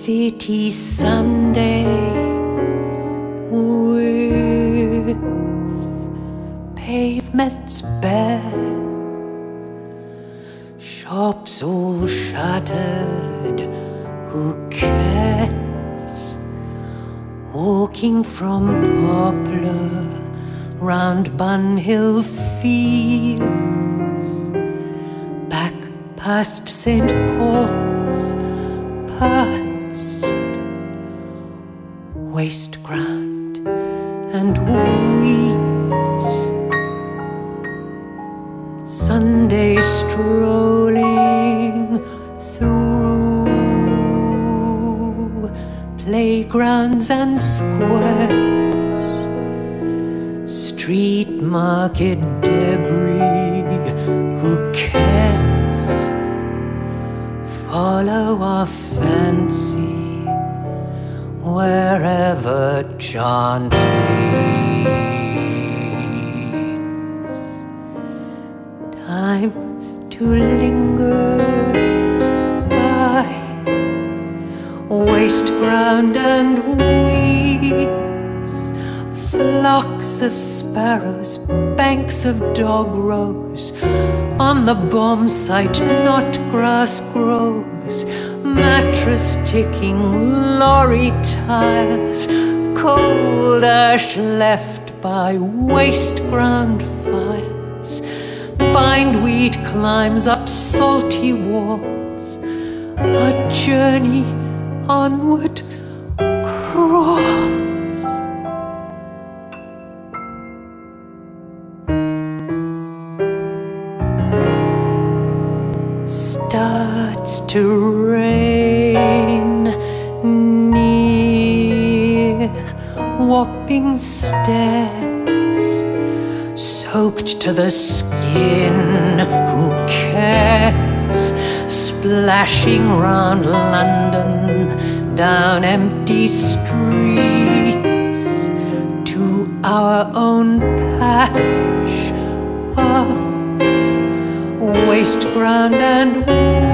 City Sunday with pavements bare, shops all shuttered, who cares? Walking from Poplar round Bun Hill fields, back past St. Paul's, past Wasteground and Weeds. Sunday strolling through playgrounds and squares, street market debris, who cares? Follow our fancy wherever chance leads. Time to linger by Wasteground and Weeds, flocks of sparrows, banks of dog rows. On the bomb site not grass grows, mattress ticking, lorry tires, cold ash left by Wasteground fires. Bindweed climbs up salty walls, our journey onward crawls. Starts to rain near Wapping stairs, soaked to the skin, who cares? Splashing round London, down empty streets, to our own patch of Wasteground and